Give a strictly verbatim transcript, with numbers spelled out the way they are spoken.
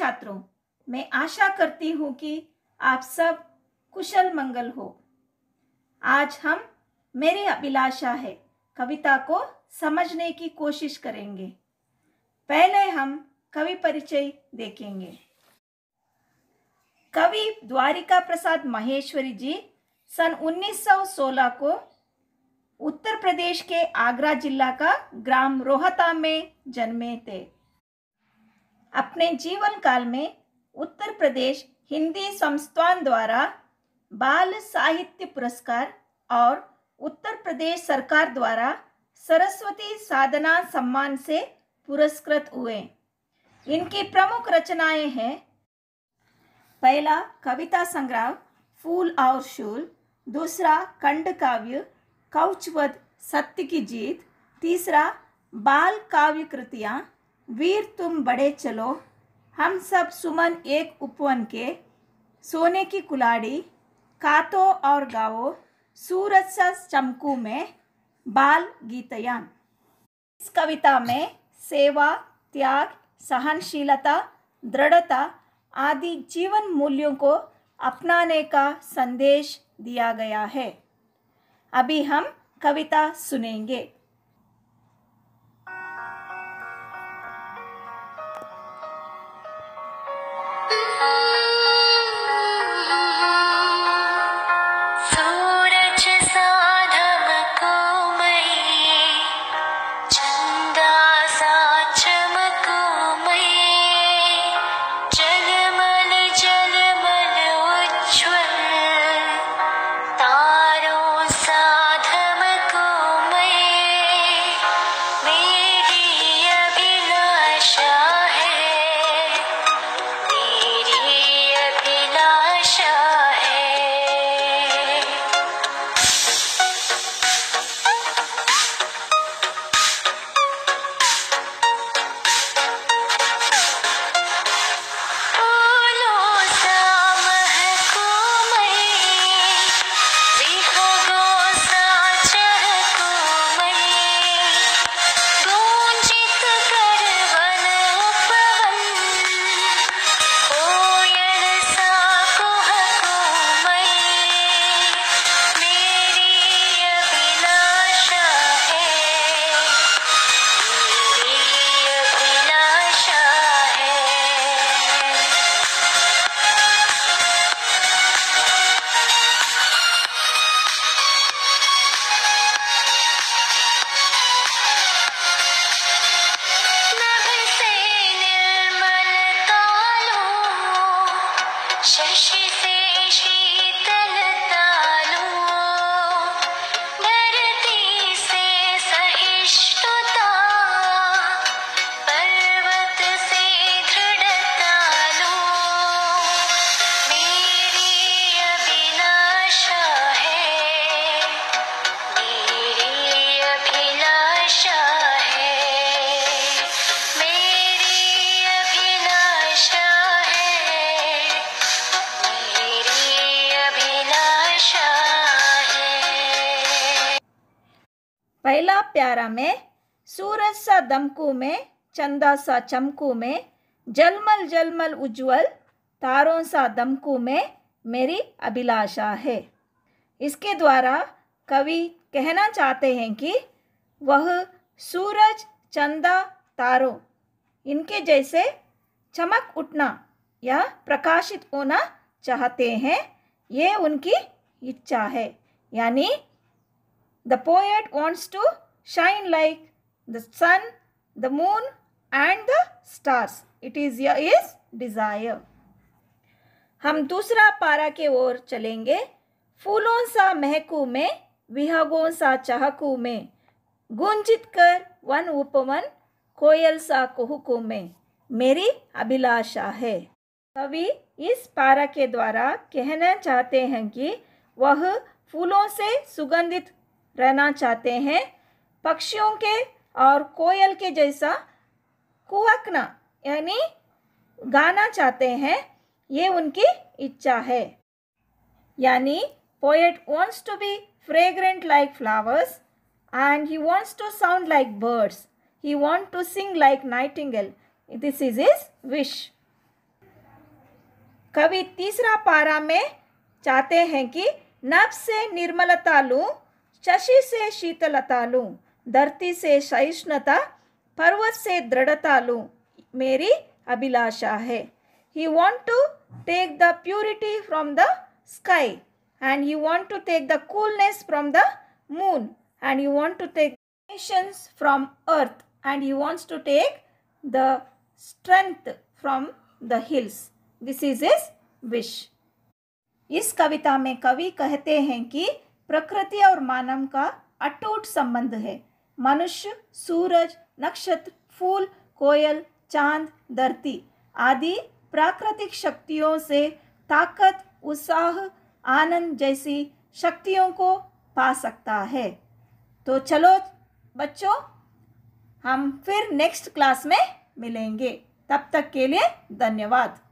छात्रों, मैं आशा करती हूँ कि आप सब कुशल मंगल हो। आज हम मेरी अभिलाषा है कविता को समझने की कोशिश करेंगे। पहले हम कवि परिचय देखेंगे। कवि द्वारिका प्रसाद माहेश्वरी जी सन उन्नीस सौ सोलह को उत्तर प्रदेश के आगरा जिला का ग्राम रोहता में जन्मे थे। अपने जीवन काल में उत्तर प्रदेश हिंदी संस्थान द्वारा बाल साहित्य पुरस्कार और उत्तर प्रदेश सरकार द्वारा सरस्वती साधना सम्मान से पुरस्कृत हुए। इनकी प्रमुख रचनाएं हैं पहला कविता संग्रह फूल और शूल, दूसरा खंड काव्य कौचवध सत्य की जीत, तीसरा बाल काव्य कृतियाँ वीर तुम बड़े चलो, हम सब सुमन एक उपवन के, सोने की कुलाड़ी, कातो और गाओ, सूरज सा चमकू में, बाल गीतयान। इस कविता में सेवा, त्याग, सहनशीलता, दृढ़ता आदि जीवन मूल्यों को अपनाने का संदेश दिया गया है। अभी हम कविता सुनेंगे। पहला प्यारा में सूरज सा दमकू में, चंदा सा चमकू में, जलमल जलमल उज्जवल तारों सा दमकू में मेरी अभिलाषा है। इसके द्वारा कवि कहना चाहते हैं कि वह सूरज, चंदा, तारों इनके जैसे चमक उठना या प्रकाशित होना चाहते हैं। ये उनकी इच्छा है। यानी The poet wants to shine like the sun, the moon and the stars. It is his desire. हम दूसरा पारा के ओर चलेंगे। फूलों सा महकू में, विहगों सा चहकू में, गूंजित कर वन उपवन, कोयल सा कुहुकू में मेरी अभिलाषा है। कवि इस पारा के द्वारा कहना चाहते हैं कि वह फूलों से सुगंधित रहना चाहते हैं, पक्षियों के और कोयल के जैसा कुहकना यानी गाना चाहते हैं। ये उनकी इच्छा है। यानी poet wants to be fragrant like flowers and he wants to sound like birds. He wants to sing like nightingale. This is his wish. कवि तीसरा पारा में चाहते हैं कि नभ से निर्मलता लूं, शशि से शीतलता लूं, धरती से सहिष्णुता, पर्वत से दृढ़ता लूं, मेरी अभिलाषा है. He want to take the purity from the sky, and he want to take the coolness from the moon, and he want to take patience from earth, and he wants to take the strength from the hills. This is his wish. इस कविता में कवि कहते हैं कि प्रकृति और मानव का अटूट संबंध है. मनुष्य, सूरज, नक्षत्र, फूल, कोयल, चांद, धरती आदि प्राकृतिक शक्तियों से ताकत, उत्साह, आनंद जैसी शक्तियों को पा सकता है. तो चलो बच्चों, हम फिर नेक्स्ट क्लास में मिलेंगे. तब तक के लिए धन्यवाद.